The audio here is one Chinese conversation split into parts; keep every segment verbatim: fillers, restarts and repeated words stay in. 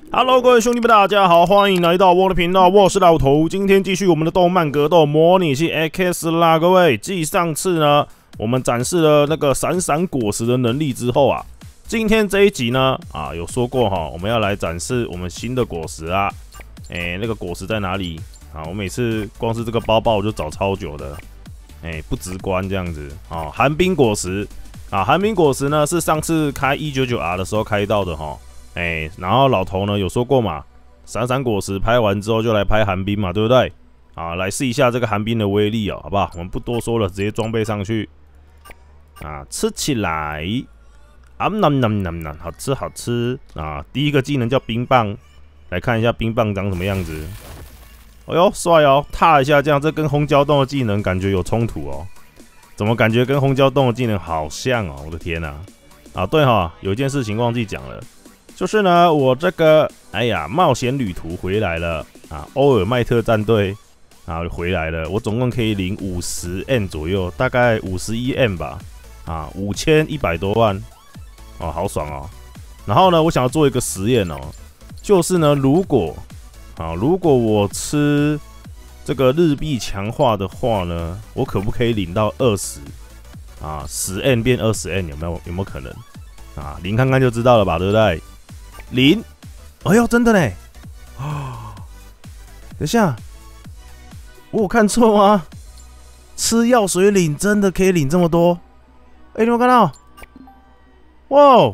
Hello， 各位兄弟们，大家好，欢迎来到我的频道，我是老头。今天继续我们的动漫格斗模拟器 X 啦，各位。继上次呢，我们展示了那个闪闪果实的能力之后啊，今天这一集呢，啊，有说过哈，我们要来展示我们新的果实啊。哎、欸，那个果实在哪里？啊，我每次光是这个包包我就找超久的，哎、欸，不直观这样子。啊，寒冰果实啊，寒冰果实呢是上次开 一九九 R 的时候开到的哈。哎、欸，然后老头呢有说过嘛，闪闪果实拍完之后就来拍寒冰嘛，对不对？啊，来试一下这个寒冰的威力哦，好不好？我们不多说了，直接装备上去啊，吃起来啊，nam nam nam nam，好吃好吃啊！第一个技能叫冰棒，来看一下冰棒长什么样子。哎呦，帅哦！踏一下这样，这跟轰焦洞的技能感觉有冲突哦？怎么感觉跟轰焦洞的技能好像哦？我的天哪！啊，对哈、哦，有一件事情忘记讲了。就是呢，我这个哎呀，冒险旅途回来了啊，欧尔麦特战队啊回来了，我总共可以领五十 M 左右，大概五十一 M 吧，啊，五千一百多万，哦，好爽哦。然后呢，我想要做一个实验哦，就是呢，如果啊，如果我吃这个日币强化的话呢，我可不可以领到二十啊？十 M 变二十 M 有没有有没有可能啊？领看看就知道了吧，对不对？零，哎呦，真的嘞！啊，等一下，我有看错吗？吃药水领真的可以领这么多？哎、欸，你有看到？哇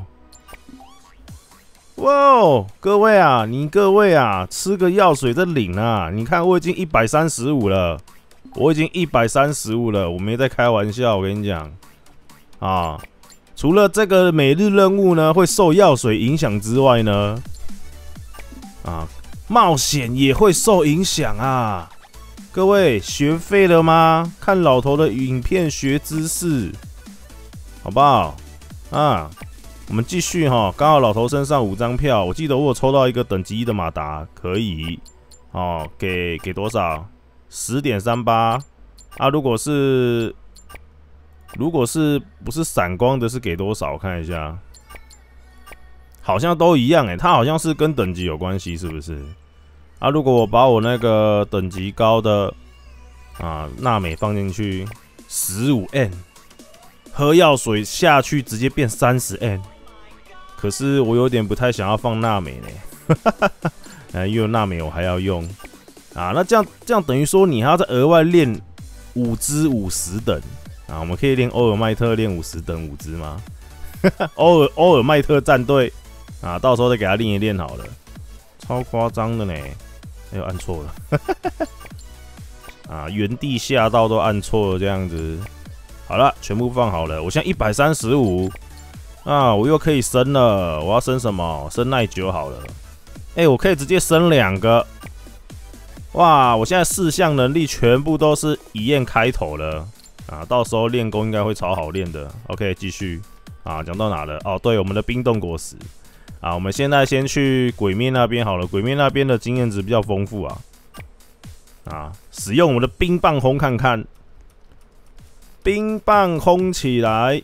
哇，各位啊，你各位啊，吃个药水再领啊！你看我已经一百三十五了，我已经一百三十五了，我没在开玩笑，我跟你讲啊。除了这个每日任务呢会受药水影响之外呢，啊，冒险也会受影响啊！各位学废了吗？看老头的影片学知识，好不好？啊，我们继续哈，刚好老头身上五张票，我记得我有抽到一个等级一的马达，可以哦，给给多少？十点三八啊，如果是。如果是不是闪光的，是给多少？我看一下，好像都一样哎、欸，它好像是跟等级有关系，是不是？啊，如果我把我那个等级高的啊娜美放进去，十五 M， 喝药水下去直接变三十 M， 可是我有点不太想要放娜美呢，啊，因为娜美我还要用啊，那这样这样等于说你还要再额外练五只五十等。啊，我们可以练欧尔麦特练五十等五只吗？欧尔欧尔麦特战队啊，到时候再给他练一练好了，超夸张的呢！哎呦，按错了，啊，原地下道都按错了，这样子。好了，全部放好了，我现在一百三十五啊，我又可以升了，我要升什么？升耐久好了。哎、欸，我可以直接升两个。哇，我现在四项能力全部都是一焰开头了。啊，到时候练功应该会超好练的。OK， 继续啊，讲到哪了？哦，对，我们的冰冻果实啊，我们现在先去鬼灭那边好了。鬼灭那边的经验值比较丰富啊。啊，使用我们的冰棒轰看看，冰棒轰起来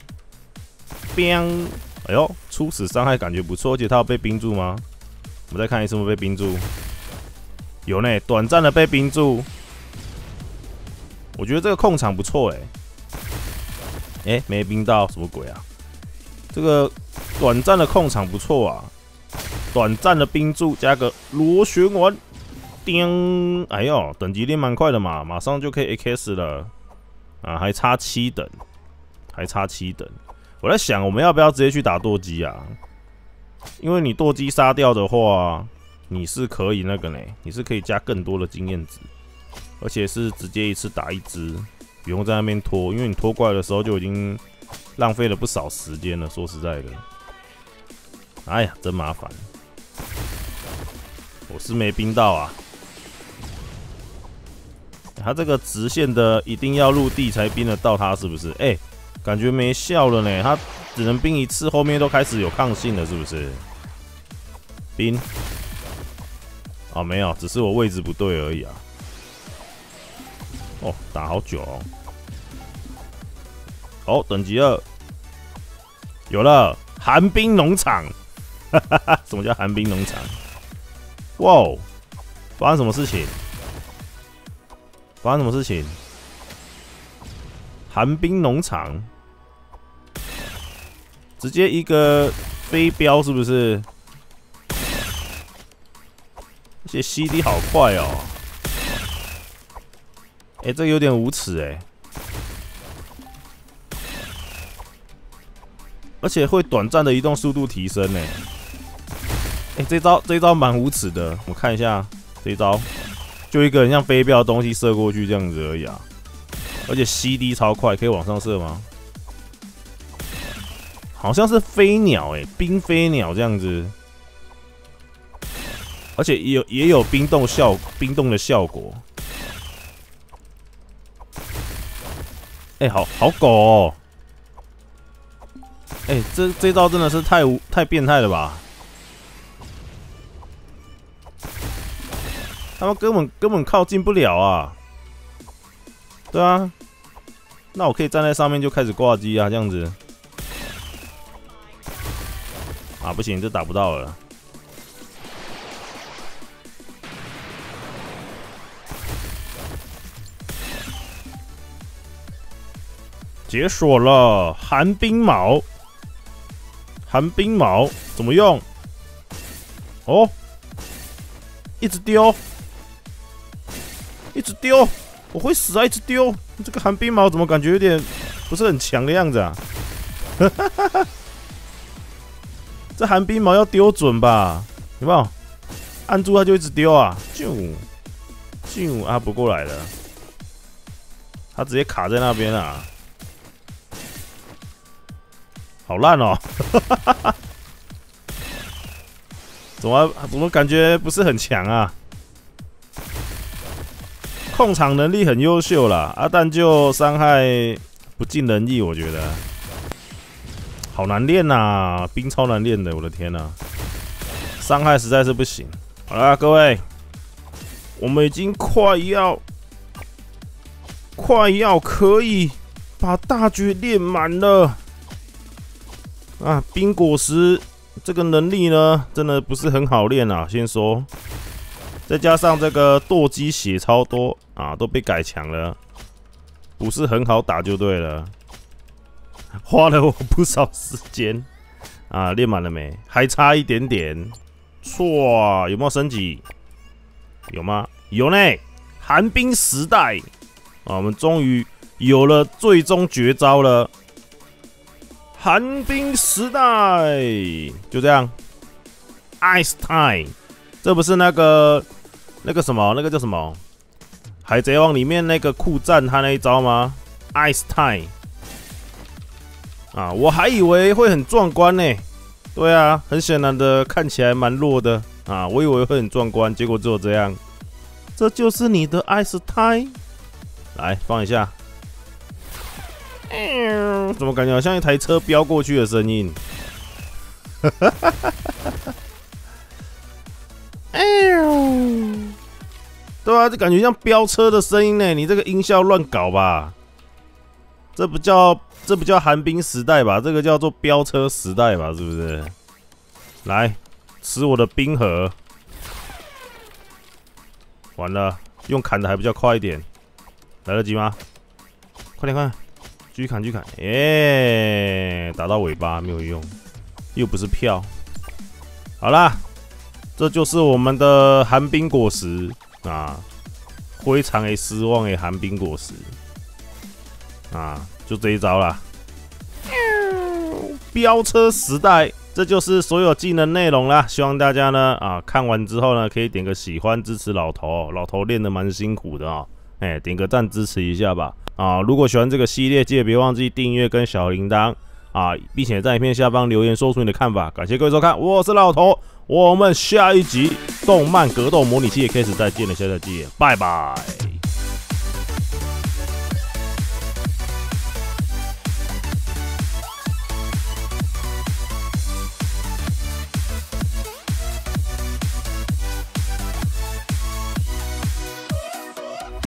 ，biang！ 哎呦，初始伤害感觉不错，而且它有被冰住吗？我们再看一次，有没有被冰住？有呢，短暂的被冰住。我觉得这个控场不错哎，哎，没冰到，什么鬼啊？这个短暂的控场不错啊，短暂的冰柱加个螺旋丸，叮！哎呦，等级练蛮快的嘛，马上就可以 X 了啊，还差七等，还差七等。我在想，我们要不要直接去打舵机啊？因为你舵机杀掉的话，你是可以那个呢，你是可以加更多的经验值。而且是直接一次打一只，不用在那边拖，因为你拖怪的时候就已经浪费了不少时间了。说实在的，哎呀，真麻烦。我是没冰到啊，他这个直线的一定要陆地才冰得到他，是不是？哎、欸，感觉没效了呢，他只能冰一次，后面都开始有抗性了，是不是？冰？哦，没有，只是我位置不对而已啊。哦，打好久哦。哦，等级二，有了寒冰农场。什么叫寒冰农场？ 哇哦！发生什么事情？发生什么事情？寒冰农场，直接一个飞镖是不是？而且 C D 好快哦！哎、欸，这有点无耻哎、欸！而且会短暂的移动速度提升哎、欸！哎、欸，这招这一招蛮无耻的，我看一下这一招，就一个很像飞镖的东西射过去这样子而已啊！而且 C D 超快，可以往上射吗？好像是飞鸟哎、欸，冰飞鸟这样子，而且也有也有冰冻效冰冻的效果。哎、欸，好好狗哦！哎、欸，这这招真的是太无太变态了吧！他们根本根本靠近不了啊！对啊，那我可以站在上面就开始挂机啊，这样子。啊，不行，这打不到了。解锁了寒冰矛，寒冰矛怎么用？哦，一直丢，一直丢，我会死啊！一直丢，这个寒冰矛怎么感觉有点不是很强的样子啊？这寒冰矛要丢准吧？有没有？按住它就一直丢啊！就就啊，不过来了，它直接卡在那边啊！好烂哦！怎么怎么感觉不是很强啊？控场能力很优秀啦，啊，但就伤害不尽人意，我觉得好难练呐、啊，冰超难练的，我的天呐、啊，伤害实在是不行。好啦，各位，我们已经快要快要可以把大绝练满了。啊，冰果实这个能力呢，真的不是很好练啊。先说，再加上这个舵机血超多啊，都被改强了，不是很好打就对了。花了我不少时间啊，练满了没？还差一点点。错，有没有升级？有吗？有呢。寒冰时代啊，我们终于有了最终绝招了。寒冰时代就这样 ，Ice Time， 这不是那个那个什么那个叫什么海贼王里面那个酷战他那一招吗 ？Ice Time 啊，我还以为会很壮观呢。对啊，很显然的看起来蛮弱的啊，我以为会很壮观，结果只有这样。这就是你的 Ice Time， 来放一下。怎么感觉好像一台车飙过去的声音？对啊，就感觉像飙车的声音呢。你这个音效乱搞吧？这不叫这不叫寒冰时代吧？这个叫做飙车时代吧？是不是？来吃我的冰河！完了，用砍的还比较快一点，来得及吗？快点快点！继续砍，继续砍，耶！打到尾巴没有用，又不是票。好啦，这就是我们的寒冰果实啊，非常的失望的寒冰果实啊，就这一招啦。飙车时代，这就是所有技能内容啦。希望大家呢啊看完之后呢，可以点个喜欢支持老头，老头练得蛮辛苦的啊、哦，哎、欸，点个赞支持一下吧。啊，如果喜欢这个系列，记得别忘记订阅跟小铃铛啊，并且在影片下方留言说出你的看法。感谢各位收看，我是老头，我们下一集动漫格斗模拟器也开始再见了，下次再见，拜拜。